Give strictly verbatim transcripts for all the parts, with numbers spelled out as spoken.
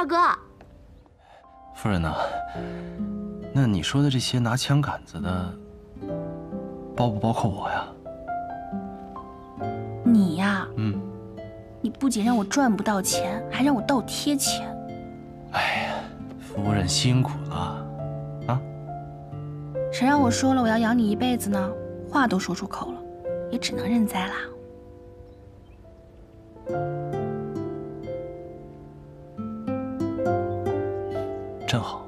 二哥， 夫人呐，那你说的这些拿枪杆子的，包不包括我呀？ 你呀， 嗯， 你不仅让我赚不到钱，还让我倒贴钱。 哎呀，夫人辛苦了啊！ 谁让我说了我要养你一辈子呢？话都说出口了，也只能认栽啦。 真好。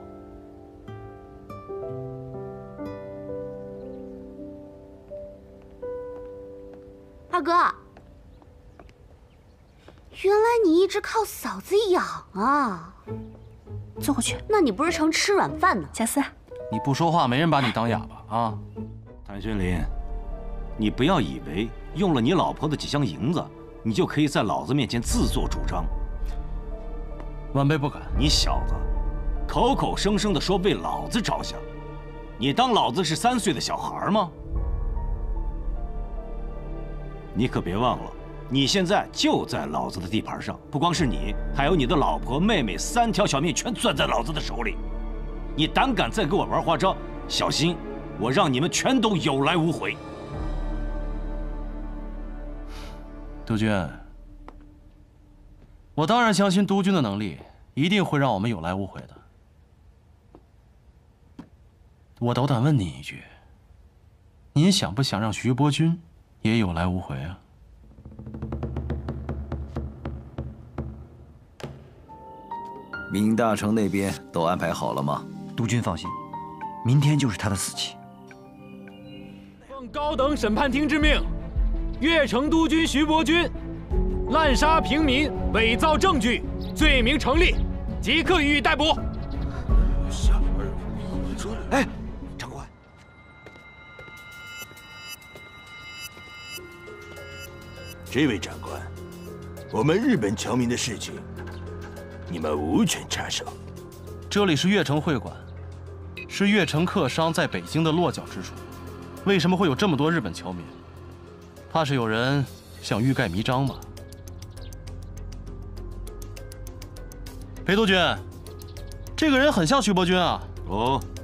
二哥，原来你一直靠嫂子养啊！坐过去。那你不是成吃软饭呢？贾思， 你不说话，没人把你当哑巴啊！ 谭宣林，你不要以为用了你老婆的几箱银子，你就可以在老子面前自作主张。 晚辈不敢。 你小子，口口声声的说为老子着想，你当老子是三岁的小孩吗？你可别忘了，你现在就在老子的地盘上，不光是你，还有你的老婆、妹妹，三条小命全攥在老子的手里。你胆敢再给我玩花招，小心我让你们全都有来无回。 督军，我当然相信督军的能力，一定会让我们有来无回的。我斗胆问你一句，您想不想让徐伯钧也有来无回啊？ 明大城那边都安排好了吗？ 督军放心，明天就是他的死期。 奉高等审判厅之命，越城督军徐伯钧滥杀平民、伪造证据，罪名成立，即刻予以逮捕。 哎，长官， 这位长官，我们日本侨民的事情，你们无权插手。 这里是越城会馆，是越城客商在北京的落脚之处。为什么会有这么多日本侨民？怕是有人想欲盖弥彰吧？裴督军，这个人很像徐伯钧啊。 哦。